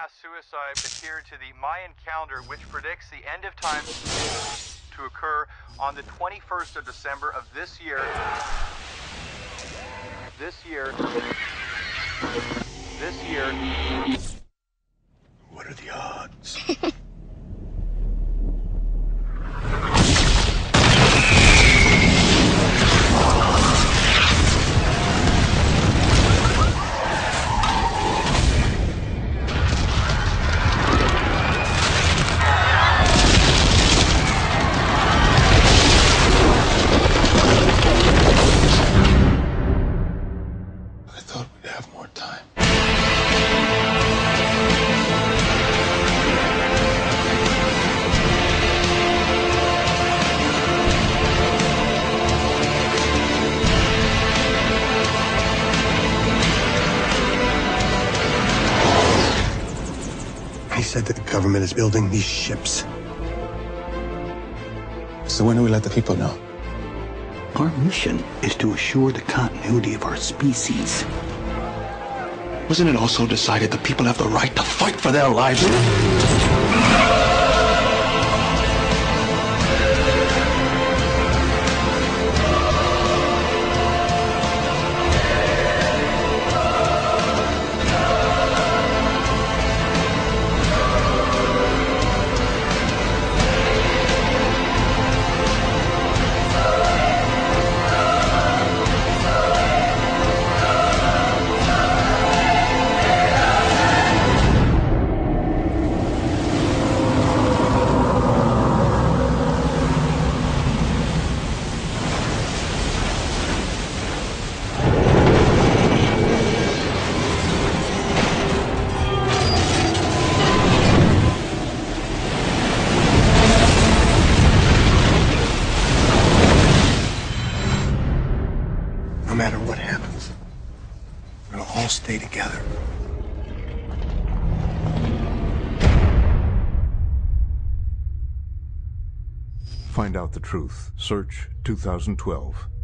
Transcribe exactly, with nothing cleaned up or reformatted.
mass suicide adhered to the Mayan calendar, which predicts the end of time to occur on the twenty-first of December of this year. This year. This year. What are the odds? I thought we'd have more time. He said that the government is building these ships. So when do we let the people know? Our mission is to assure the continuity of our species. Wasn't it also decided that people have the right to fight for their lives? No matter what happens, we'll all stay together. Find out the truth. Search two thousand twelve.